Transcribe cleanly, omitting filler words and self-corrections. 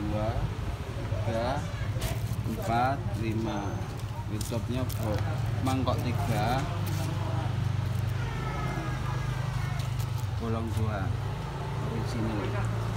2 3 4 5. Youtube-nya mangkok 3 bolong 2 original.